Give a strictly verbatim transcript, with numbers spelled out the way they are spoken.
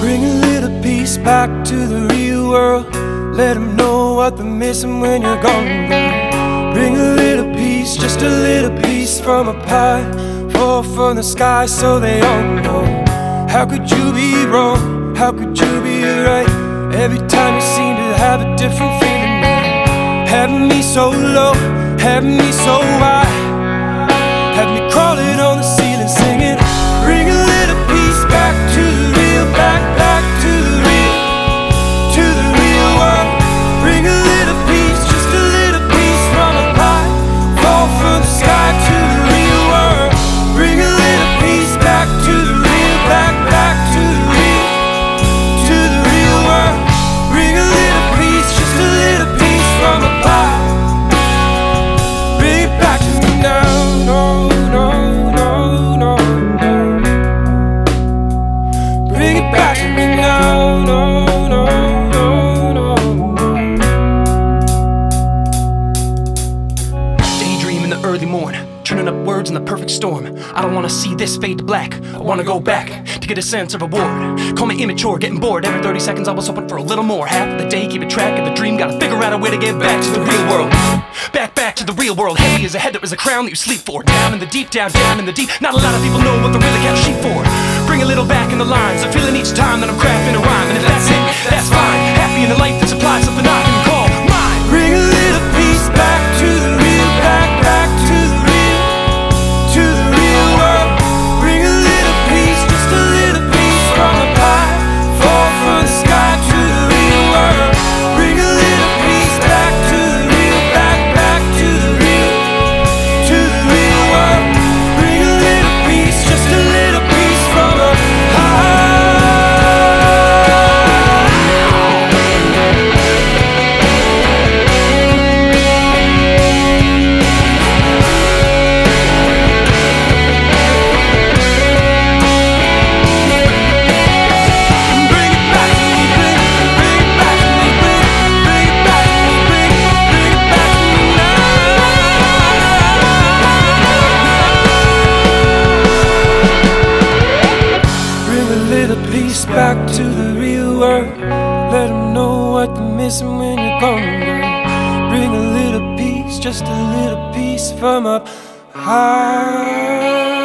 Bring a little peace back to the real world. Let them know what they're missing when you're gone, girl. Bring a little peace, just a little piece from a pie. Fall from the sky so they all know. How could you be wrong? How could you be right? Every time you seem to have a different feeling now. Having me so low, having me so high, have me crawling on the ceiling singing. Bring a little peace back to the real, back, back to the real, to the real world. Bring a little piece, just a little piece from a pie. Fall from the sky to the real world. Bring a little piece back to the real, back, back to the real, to the real world. Bring a little piece, just a little piece from a pie. Bring it back to me now, no, no, no, no, no. Bring it back to me now, no, no, no, no, no. Daydream in the early morn, turning up words in the perfect storm. I don't wanna see this fade to black. I wanna go back to get a sense of reward. Call me immature, getting bored. Every thirty seconds I was hoping for a little more. Half of the day keeping track of the dream. Gotta figure out a way to get back to the real world. Back, back to the real world. Heavy as a head that was a crown that you sleep for. Down in the deep, down, down in the deep. Not a lot of people know what they're really count sheep for. Bring a little back in the lines. I'm feeling each time that I'm crafting a rhyme. And if that's it, that's fine. Happy in a life that supplies something I can call mine. Bring a little piece back to the real, back, back to the real, to the real world. Bring a little piece, just a little piece from a pie. Fall from the sky to the real world. Bring a little piece back to the real, back, back to the real, to the real world. Bring a little piece, just a little piece from a pie. Back to the real world. Let them know what they're missing when you're gone, girl. Bring a little piece, just a little piece from up high.